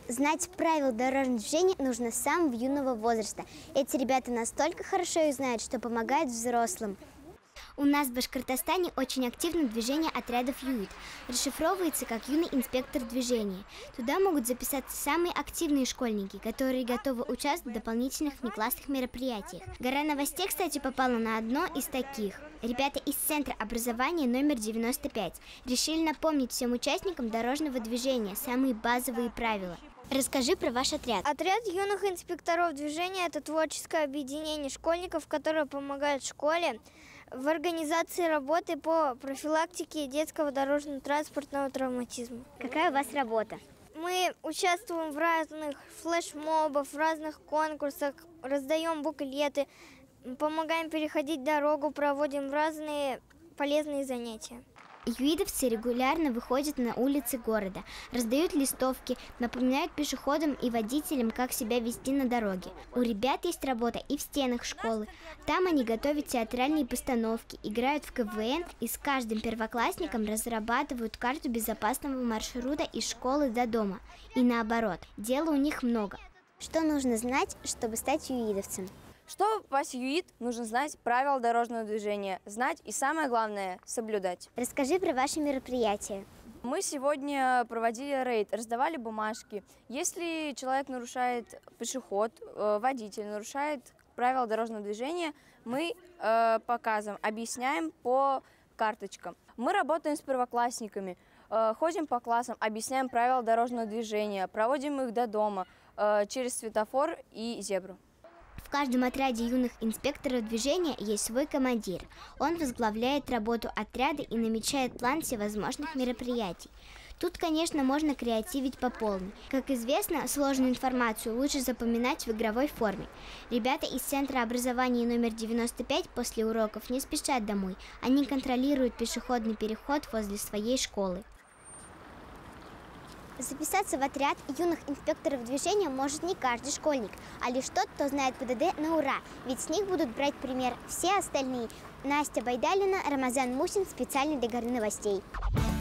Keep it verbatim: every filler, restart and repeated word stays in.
Знать правила дорожного движения нужно с самого юного возраста. Эти ребята настолько хорошо их знают, что помогают взрослым. У нас в Башкортостане очень активно движение отрядов ЮИД. Расшифровывается как юный инспектор движения. Туда могут записаться самые активные школьники, которые готовы участвовать в дополнительных внеклассных мероприятиях. Гора новостей, кстати, попала на одно из таких. Ребята из Центра образования номер девяносто пять решили напомнить всем участникам дорожного движения самые базовые правила. Расскажи про ваш отряд. Отряд юных инспекторов движения – это творческое объединение школьников, которое помогает школе в организации работы по профилактике детского дорожно-транспортного травматизма. Какая у вас работа? Мы участвуем в разных флешмобах, в разных конкурсах, раздаем буклеты, помогаем переходить дорогу, проводим разные полезные занятия. Юидовцы регулярно выходят на улицы города, раздают листовки, напоминают пешеходам и водителям, как себя вести на дороге. У ребят есть работа и в стенах школы. Там они готовят театральные постановки, играют в ка вэ эн и с каждым первоклассником разрабатывают карту безопасного маршрута из школы до дома. И наоборот, дела у них много. Что нужно знать, чтобы стать юидовцем? Чтобы попасть в ЮИД, нужно знать правила дорожного движения, знать и, самое главное, соблюдать. Расскажи про ваши мероприятия. Мы сегодня проводили рейд, раздавали бумажки. Если человек нарушает, пешеход, водитель нарушает правила дорожного движения, мы э, показываем, объясняем по карточкам. Мы работаем с первоклассниками, э, ходим по классам, объясняем правила дорожного движения, проводим их до дома э, через светофор и зебру. В каждом отряде юных инспекторов движения есть свой командир. Он возглавляет работу отряда и намечает план всевозможных мероприятий. Тут, конечно, можно креативить по полной. Как известно, сложную информацию лучше запоминать в игровой форме. Ребята из Центра образования номер девяносто пять после уроков не спешат домой. Они контролируют пешеходный переход возле своей школы. Записаться в отряд юных инспекторов движения может не каждый школьник, а лишь тот, кто знает пэ дэ дэ на ура, ведь с них будут брать пример все остальные. Настя Байдалина, Рамазан Мусин, специально для Горы новостей.